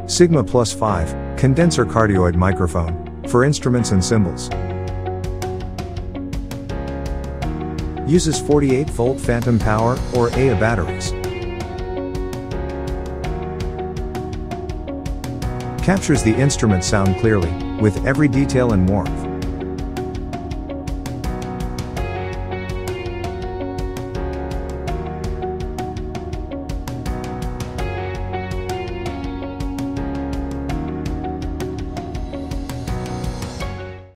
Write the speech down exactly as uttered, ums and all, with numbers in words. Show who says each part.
Speaker 1: Sigma Plus five, Condenser cardioid microphone, for instruments and cymbals. Uses forty-eight volt phantom power, or A A batteries. Captures the instrument sound clearly, with every detail and warmth.